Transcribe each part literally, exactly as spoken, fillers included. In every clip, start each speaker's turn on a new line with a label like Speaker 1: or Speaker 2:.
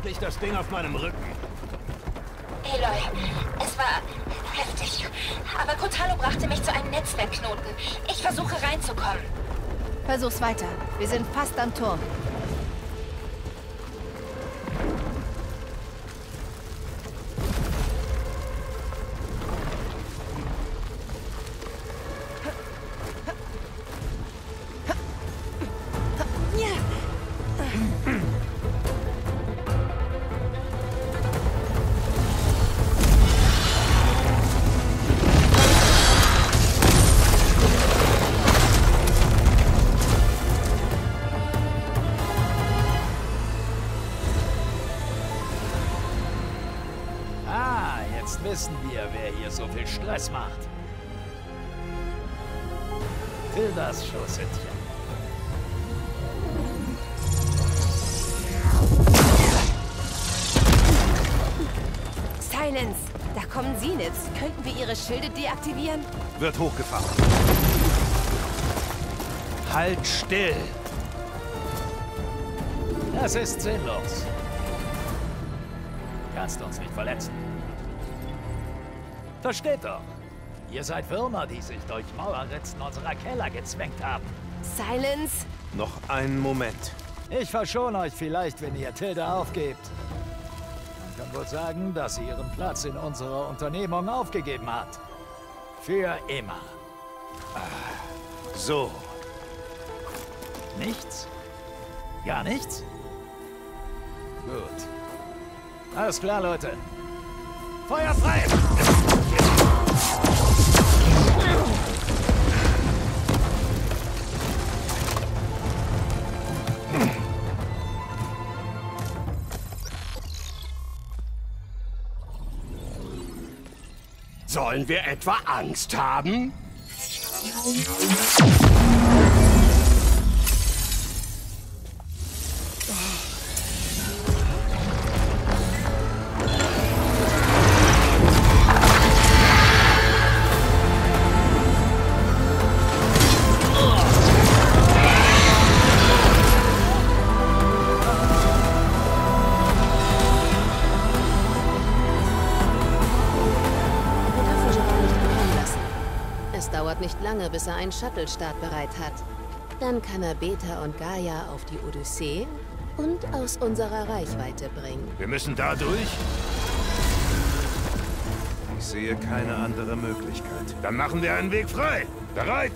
Speaker 1: endlich das Ding auf meinem Rücken.
Speaker 2: Aloy, es war heftig. Aber Kotallo brachte mich zu einem Netzwerkknoten. Ich versuche reinzukommen.
Speaker 3: Versuch's weiter. Wir sind fast am Turm.
Speaker 4: Wissen wir, wer hier so viel Stress macht. Tildas Schusshütchen.
Speaker 3: Silence! Da kommen Zeniths. Könnten wir ihre Schilde deaktivieren?
Speaker 1: Wird hochgefahren. Halt still!
Speaker 4: Das ist sinnlos. Kannst uns nicht verletzen. Versteht doch. Ihr seid Würmer, die sich durch Mauerritzen unserer Keller gezwängt haben.
Speaker 3: Silence!
Speaker 1: Noch einen Moment.
Speaker 4: Ich verschone euch vielleicht, wenn ihr Tilda aufgebt. Man kann wohl sagen, dass sie ihren Platz in unserer Unternehmung aufgegeben hat. Für immer.
Speaker 1: So.
Speaker 4: Nichts? Gar nichts? Gut. Alles klar, Leute. Feuer frei!
Speaker 5: Sollen wir etwa Angst haben?
Speaker 6: Nicht lange, bis er einen Shuttle-Start bereit hat. Dann kann er Beta und Gaia auf die Odyssee und aus unserer Reichweite bringen.
Speaker 1: Wir müssen da durch? Ich sehe keine andere Möglichkeit. Dann machen wir einen Weg frei. Bereit?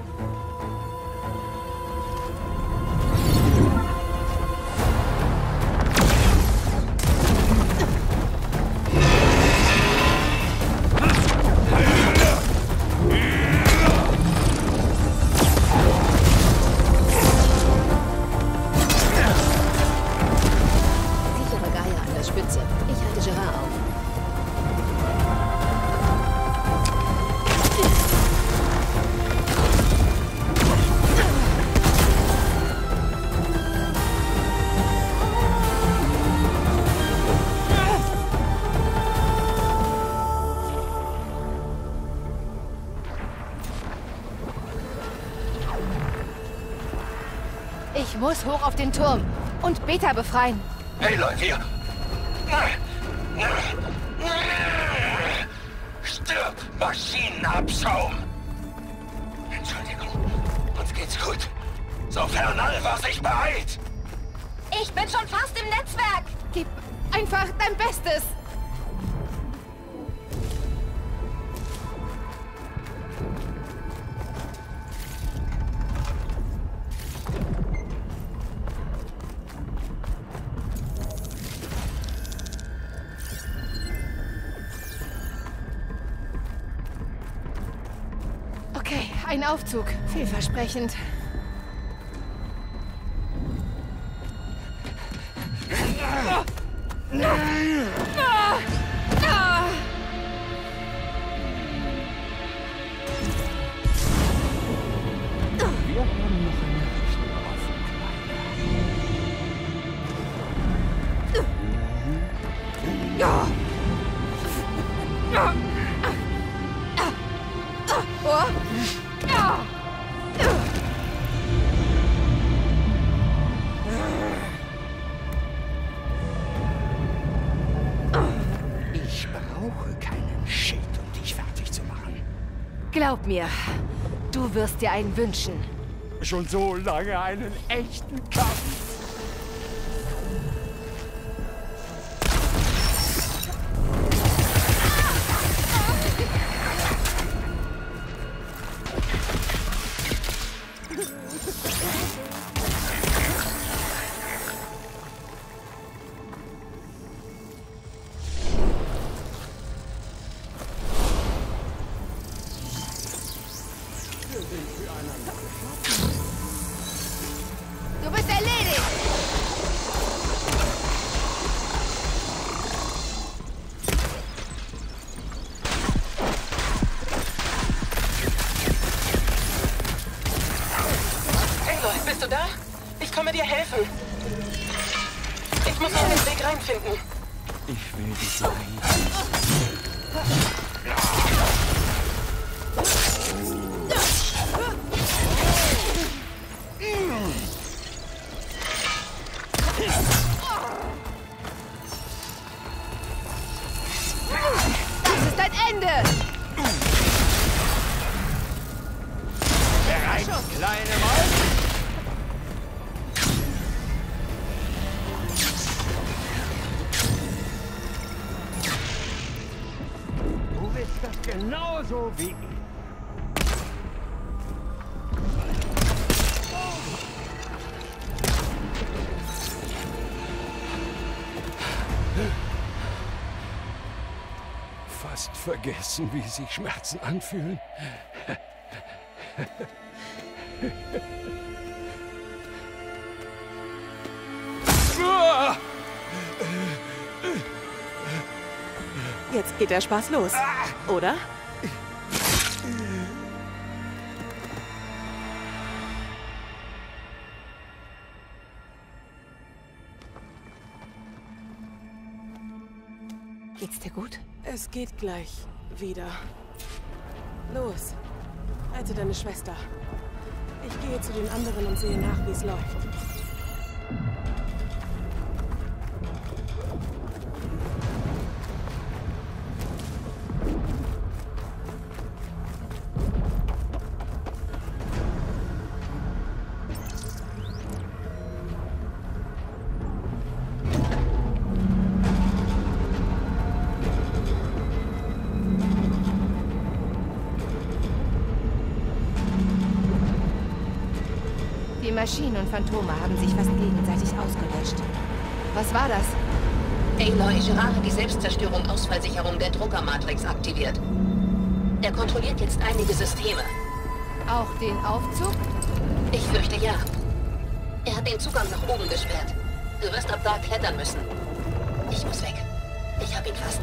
Speaker 3: Ich muss hoch auf den Turm und Beta befreien.
Speaker 5: Hey Leute, wir... Stirb, Maschinenabschaum! Entschuldigung, uns geht's gut. Sofern Alva sich beeilt!
Speaker 2: Ich bin schon fast im Netzwerk!
Speaker 3: Gib einfach dein Bestes! Okay, ein Aufzug. Vielversprechend.
Speaker 5: Wir haben noch eine Rechnung offen.
Speaker 7: brauche keinen Shit, um dich fertig zu machen.
Speaker 3: Glaub mir, du wirst dir einen wünschen.
Speaker 7: Schon so lange einen echten Kampf.
Speaker 3: Du bist erledigt!
Speaker 8: Aloy, bist du da? Ich komme dir helfen. Ich muss einen Weg reinfinden.
Speaker 7: Ich will dich sein.
Speaker 3: Das ist dein Ende!
Speaker 7: Bereit, kleine Maus? Du willst das genauso wie ich. Fast vergessen, wie sich Schmerzen anfühlen.
Speaker 8: Jetzt geht der Spaß los, oder?
Speaker 3: Geht's dir gut?
Speaker 8: Es geht gleich wieder. Los, rette deine Schwester. Ich gehe zu den anderen und sehe nach, wie es läuft.
Speaker 3: Die Maschinen und Phantome haben sich fast gegenseitig ausgelöscht. Was war das?
Speaker 9: Aloy, Gerard hat die Selbstzerstörung-Ausfallsicherung der Druckermatrix aktiviert. Er kontrolliert jetzt einige Systeme.
Speaker 3: Auch den Aufzug?
Speaker 9: Ich fürchte ja. Er hat den Zugang nach oben gesperrt. Du wirst ab da klettern müssen. Ich muss weg. Ich hab ihn fast.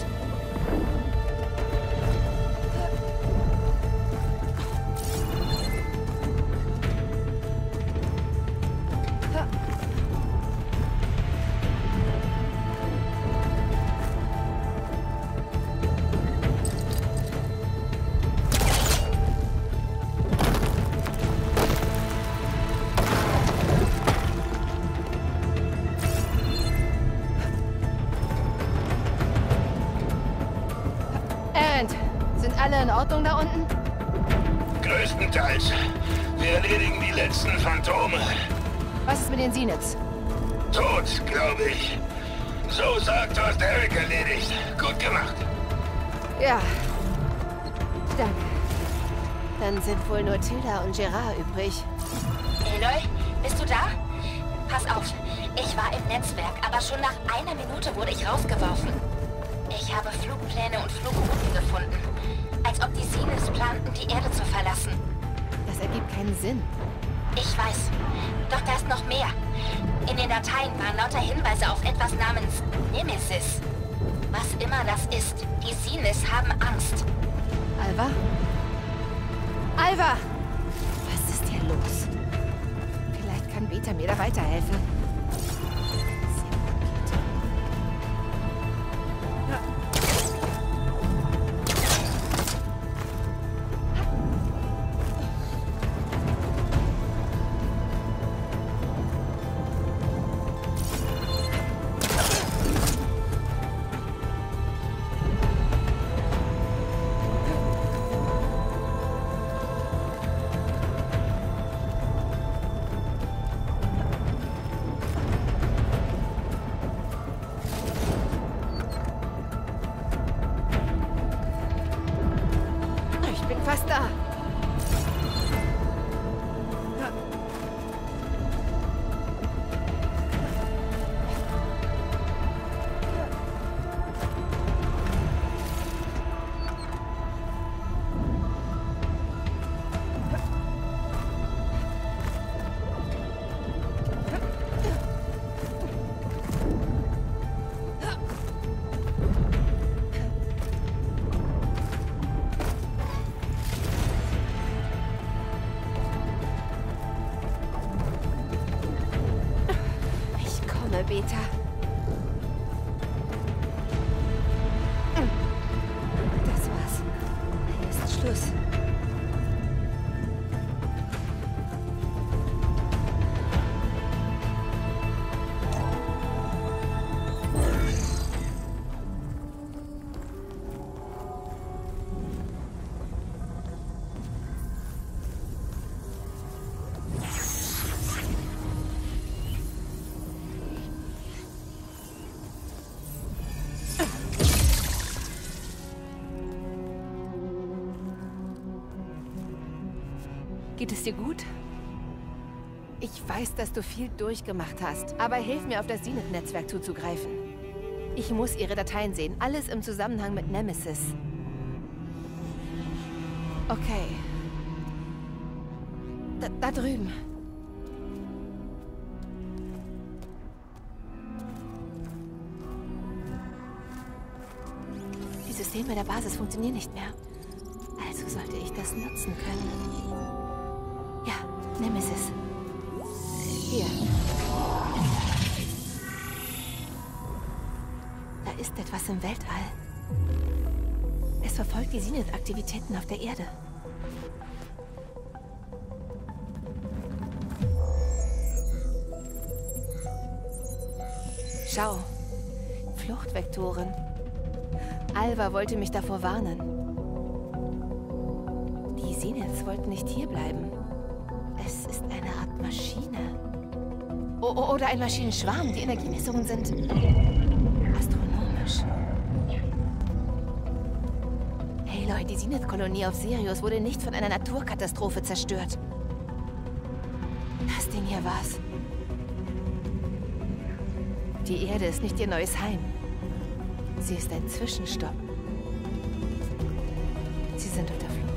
Speaker 3: Sind alle in Ordnung da unten?
Speaker 5: Größtenteils. Wir erledigen die letzten Phantome.
Speaker 3: Was ist mit den Zeniths?
Speaker 5: Tot, glaube ich. So sagt, du hast Eric erledigt. Gut gemacht.
Speaker 3: Ja. Danke.
Speaker 6: Dann sind wohl nur Tilda und Gerard übrig.
Speaker 2: Aloy, bist du da? Pass auf, ich war im Netzwerk, aber schon nach einer Minute wurde ich rausgeworfen. Ich habe Flugpläne und Flugrouten gefunden. Als ob die Zeniths planten, die Erde zu verlassen.
Speaker 3: Das ergibt keinen Sinn.
Speaker 2: Ich weiß. Doch da ist noch mehr. In den Dateien waren lauter Hinweise auf etwas namens Nemesis. Was immer das ist, die Zeniths haben Angst.
Speaker 3: Alva? Alva! Was ist hier los? Vielleicht kann Beta mir da weiterhelfen. Was da? Beta. Das war's. Hier ist Schluss. Geht es dir gut? Ich weiß, dass du viel durchgemacht hast, aber hilf mir, auf das Zenith-Netzwerk zuzugreifen. Ich muss ihre Dateien sehen, alles im Zusammenhang mit Nemesis. Okay. Da, da drüben. Die Systeme der Basis funktionieren nicht mehr. Also sollte ich das nutzen können. Ja, Nemesis. Hier. Da ist etwas im Weltall. Es verfolgt die Zenith-Aktivitäten auf der Erde. Schau. Fluchtvektoren. Alva wollte mich davor warnen. Die Zeniths wollten nicht hierbleiben. Es ist eine Art Maschine. O oder ein Maschinenschwarm. Die Energiemessungen sind astronomisch. Aloy, die Zenith-Kolonie auf Sirius wurde nicht von einer Naturkatastrophe zerstört. Das Ding hier war's. Die Erde ist nicht ihr neues Heim. Sie ist ein Zwischenstopp. Sie sind unter Flucht.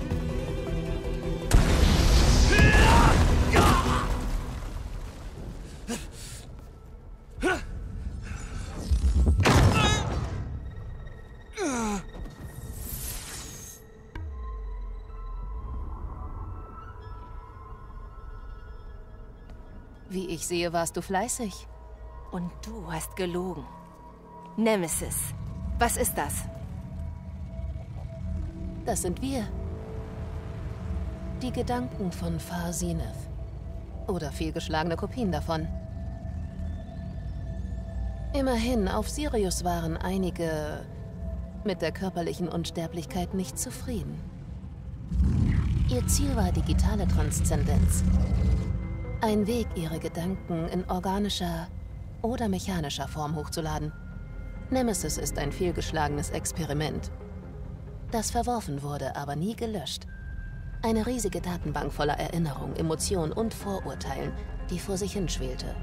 Speaker 6: Wie ich sehe, warst du fleißig.
Speaker 3: Und du hast gelogen. Nemesis. Was ist das?
Speaker 6: Das sind wir. Die Gedanken von Far Zenith. Oder fehlgeschlagene Kopien davon. Immerhin, auf Sirius waren einige mit der körperlichen Unsterblichkeit nicht zufrieden. Ihr Ziel war digitale Transzendenz. Ein Weg, ihre Gedanken in organischer oder mechanischer Form hochzuladen. Nemesis ist ein fehlgeschlagenes Experiment, das verworfen wurde, aber nie gelöscht. Eine riesige Datenbank voller Erinnerungen, Emotionen und Vorurteilen, die vor sich hinschwelte.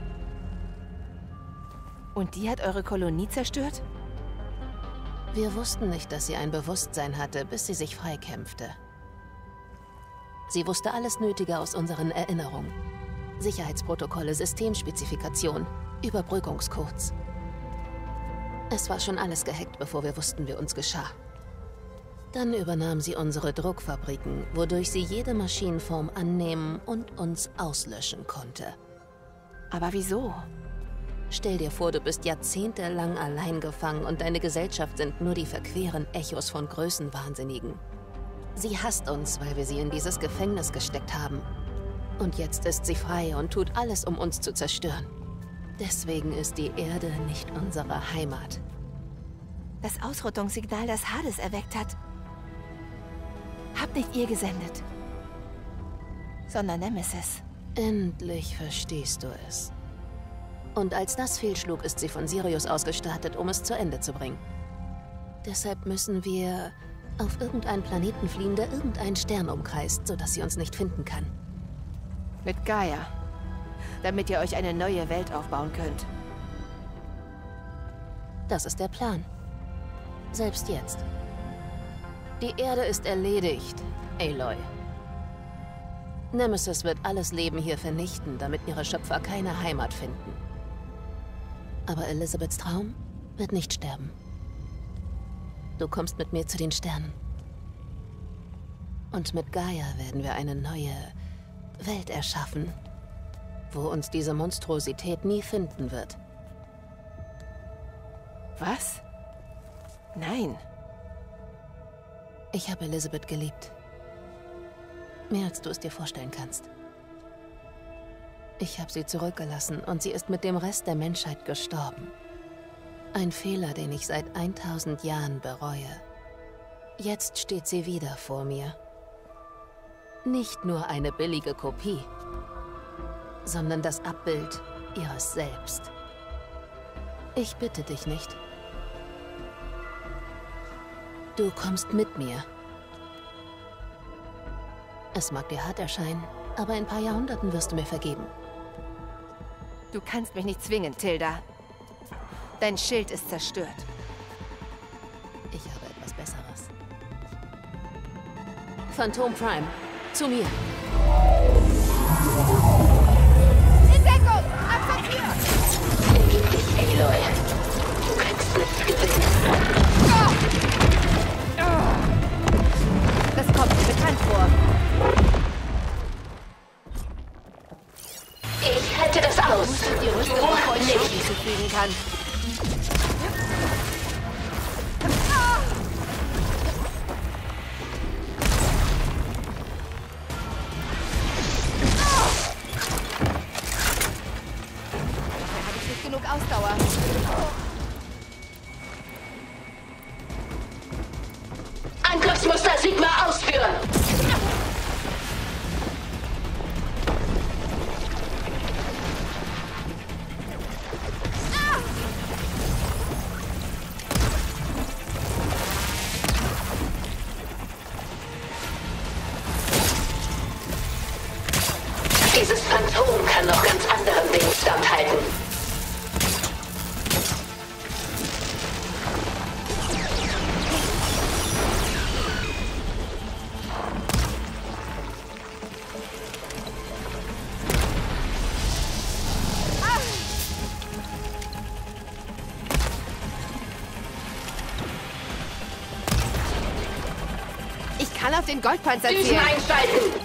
Speaker 3: Und die hat eure Kolonie zerstört?
Speaker 6: Wir wussten nicht, dass sie ein Bewusstsein hatte, bis sie sich freikämpfte. Sie wusste alles Nötige aus unseren Erinnerungen. Sicherheitsprotokolle, Systemspezifikation, Überbrückungscodes. Es war schon alles gehackt, bevor wir wussten, wie uns geschah. Dann übernahm sie unsere Druckfabriken, wodurch sie jede Maschinenform annehmen und uns auslöschen konnte.
Speaker 3: Aber wieso?
Speaker 6: Stell dir vor, du bist jahrzehntelang allein gefangen und deine Gesellschaft sind nur die verqueren Echos von Größenwahnsinnigen. Sie hasst uns, weil wir sie in dieses Gefängnis gesteckt haben. Und jetzt ist sie frei und tut alles, um uns zu zerstören. Deswegen ist die Erde nicht unsere Heimat.
Speaker 3: Das Ausrottungssignal, das Hades erweckt hat, habt nicht ihr gesendet, sondern Nemesis.
Speaker 6: Endlich verstehst du es. Und als das fehlschlug, ist sie von Sirius aus gestartet, um es zu Ende zu bringen. Deshalb müssen wir Auf irgendeinen Planeten fliehen, der irgendeinen Stern umkreist, sodass sie uns nicht finden kann.
Speaker 3: Mit Gaia. Damit ihr euch eine neue Welt aufbauen könnt.
Speaker 6: Das ist der Plan. Selbst jetzt. Die Erde ist erledigt, Aloy. Nemesis wird alles Leben hier vernichten, damit ihre Schöpfer keine Heimat finden. Aber Elisabeths Traum wird nicht sterben. Du kommst mit mir zu den Sternen. Und mit Gaia werden wir eine neue Welt erschaffen, wo uns diese Monstrosität nie finden wird.
Speaker 3: Was? Nein.
Speaker 6: Ich habe Elisabeth geliebt. Mehr als du es dir vorstellen kannst. Ich habe sie zurückgelassen und sie ist mit dem Rest der Menschheit gestorben. Ein Fehler, den ich seit tausend Jahren bereue. Jetzt steht sie wieder vor mir. Nicht nur eine billige Kopie, sondern das Abbild ihres Selbst. Ich bitte dich nicht. Du kommst mit mir. Es mag dir hart erscheinen, aber in ein paar Jahrhunderten wirst du mir vergeben.
Speaker 3: Du kannst mich nicht zwingen, Tilda. Dein Schild ist zerstört.
Speaker 6: Ich habe etwas Besseres. Phantom Prime, zu mir.
Speaker 3: In Deckung! Absorbiert!
Speaker 9: Ergib dich, Aloy. Du kannst nicht gewinnen.
Speaker 3: Das kommt mir bekannt vor.
Speaker 9: Ich halte das aus.
Speaker 3: Die Rüstung, bevor ich
Speaker 9: nicht.
Speaker 3: nicht zufügen kann. Dafür habe ich nicht genug Ausdauer.
Speaker 9: Angriffsmuster Sigma ausführen. Dieses Phantom kann noch ganz anderen Dingen standhalten.
Speaker 3: Ich kann auf den Goldpanzer
Speaker 9: Düsen
Speaker 3: zielen.
Speaker 9: einschalten.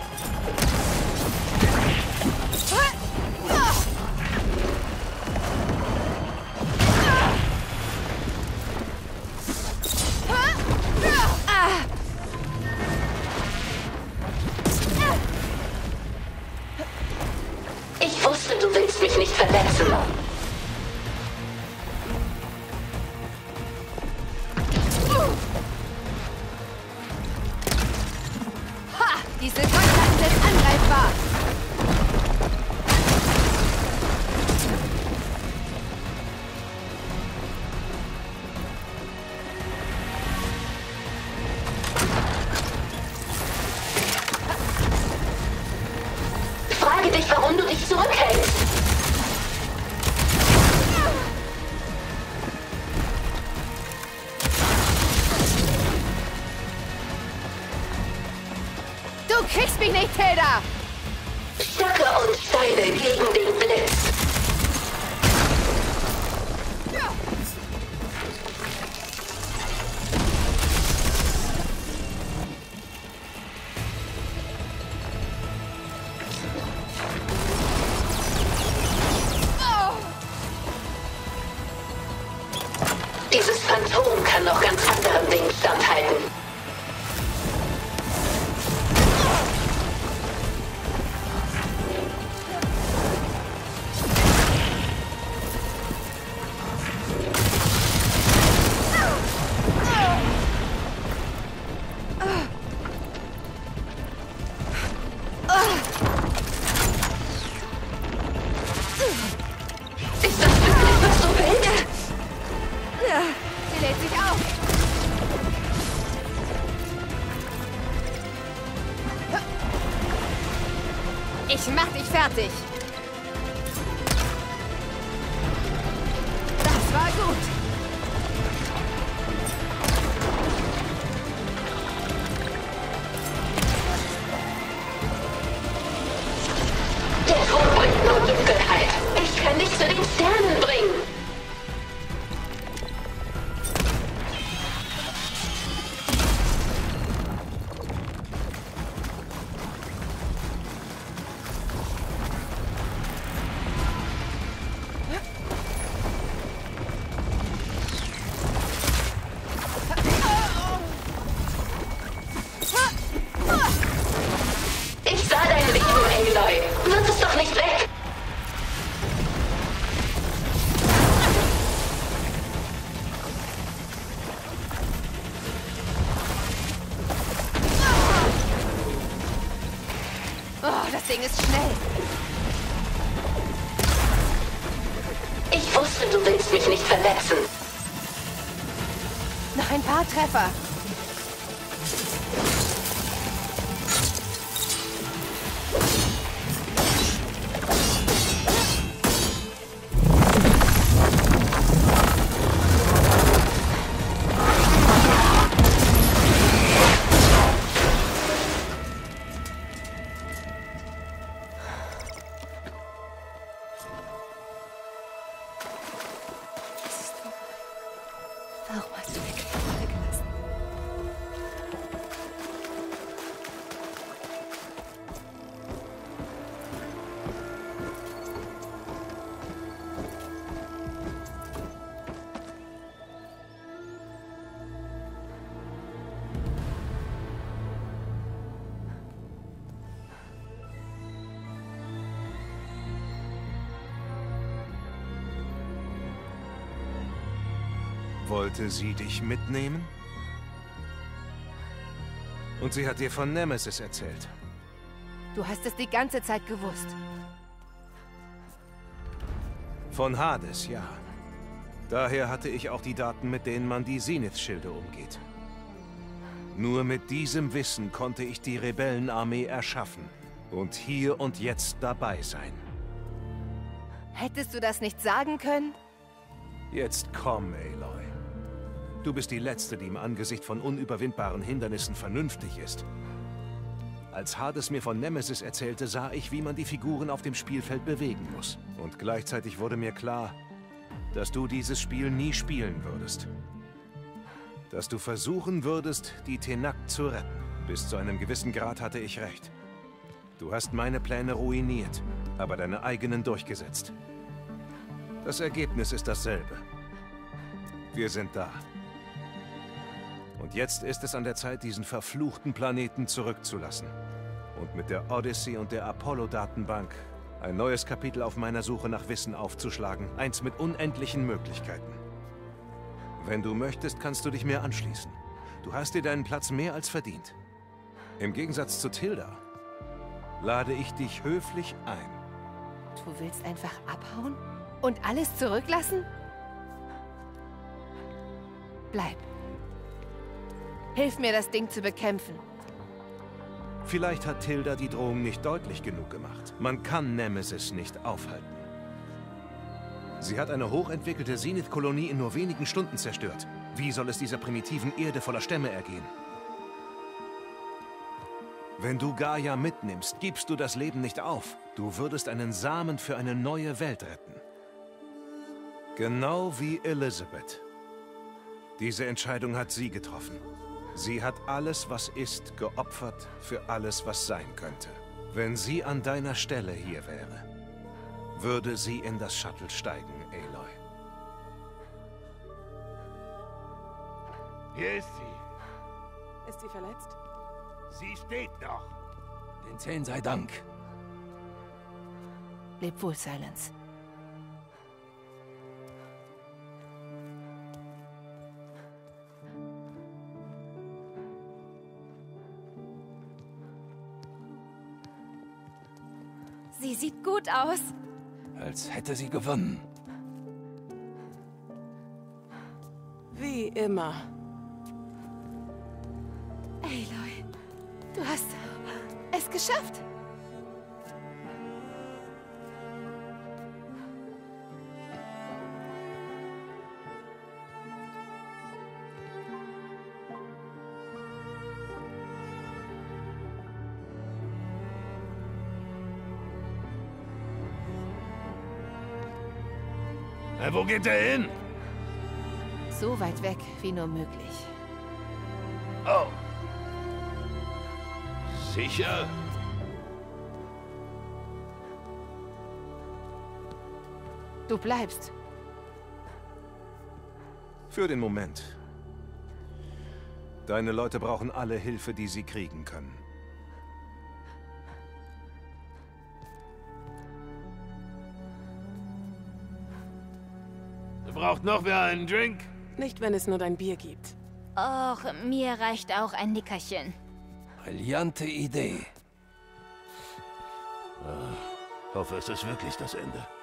Speaker 9: Ich wusste, du willst mich nicht verletzen.
Speaker 3: Ha! Diese Goldplatten sind angreifbar.
Speaker 9: Frage dich, warum du dich zurückhältst.
Speaker 3: Du kriegst mich nicht, Tilda!
Speaker 9: Stöcke und Steine gegen den Blitz. Dieses Phantom kann noch ganz anderen Dingen standhalten. Ist das wirklich, was du willst?
Speaker 3: Ja, sie lädt sich auf. fertig. Das war gut.
Speaker 9: Der Tod bringt nur Dunkelheit. Ich kann dich zu den Sternen bringen. Ich sah dein Leben, Aloy. Wirf es doch nicht weg.
Speaker 3: Oh, das Ding ist schnell.
Speaker 9: Ich wusste, du willst mich nicht verletzen.
Speaker 3: Noch ein paar Treffer. Warum hast du mir Kräfte gelassen?
Speaker 1: Wollte sie dich mitnehmen? Und sie hat dir von Nemesis erzählt.
Speaker 3: Du hast es die ganze Zeit gewusst.
Speaker 1: Von Hades, ja. Daher hatte ich auch die Daten, mit denen man die Zenith-Schilde umgeht. Nur mit diesem Wissen konnte ich die Rebellenarmee erschaffen und hier und jetzt dabei sein.
Speaker 3: Hättest du das nicht sagen können?
Speaker 1: Jetzt komm, Aloy. Du bist die Letzte, die im Angesicht von unüberwindbaren Hindernissen vernünftig ist. Als Hades mir von Nemesis erzählte, sah ich, wie man die Figuren auf dem Spielfeld bewegen muss. Und gleichzeitig wurde mir klar, dass du dieses Spiel nie spielen würdest. Dass du versuchen würdest, die Tenakt zu retten. Bis zu einem gewissen Grad hatte ich recht. Du hast meine Pläne ruiniert, aber deine eigenen durchgesetzt. Das Ergebnis ist dasselbe. Wir sind da. Und jetzt ist es an der Zeit, diesen verfluchten Planeten zurückzulassen. Und mit der Odyssey und der Apollo-Datenbank ein neues Kapitel auf meiner Suche nach Wissen aufzuschlagen. Eins mit unendlichen Möglichkeiten. Wenn du möchtest, kannst du dich mir anschließen. Du hast dir deinen Platz mehr als verdient. Im Gegensatz zu Tilda lade ich dich höflich ein.
Speaker 3: Du willst einfach abhauen? Und alles zurücklassen? Bleib. Hilf mir, das Ding zu bekämpfen.
Speaker 1: Vielleicht hat Tilda die Drohung nicht deutlich genug gemacht. Man kann Nemesis nicht aufhalten. Sie hat eine hochentwickelte Zenith-Kolonie in nur wenigen Stunden zerstört. Wie soll es dieser primitiven Erde voller Stämme ergehen? Wenn du Gaia mitnimmst, gibst du das Leben nicht auf. Du würdest einen Samen für eine neue Welt retten. Genau wie Elizabeth. Diese Entscheidung hat sie getroffen. Sie hat alles, was ist, geopfert für alles, was sein könnte. Wenn sie an deiner Stelle hier wäre, würde sie in das Shuttle steigen, Aloy.
Speaker 5: Hier ist sie.
Speaker 8: Ist sie verletzt?
Speaker 5: Sie steht noch.
Speaker 7: Den Zehn sei Dank.
Speaker 3: Leb wohl, Silence. Sie sieht gut aus.
Speaker 7: Als hätte sie gewonnen.
Speaker 8: Wie immer.
Speaker 3: Aloy, du hast es geschafft.
Speaker 5: Äh, wo geht er hin?
Speaker 3: So weit weg wie nur möglich.
Speaker 5: Oh. Sicher?
Speaker 3: Du bleibst.
Speaker 1: Für den Moment. Deine Leute brauchen alle Hilfe, die sie kriegen können.
Speaker 5: Braucht noch wer einen Drink?
Speaker 8: Nicht, wenn es nur dein Bier gibt.
Speaker 2: Och, mir reicht auch ein Nickerchen.
Speaker 7: Brillante Idee.
Speaker 5: Ah, hoffe, es ist wirklich das Ende.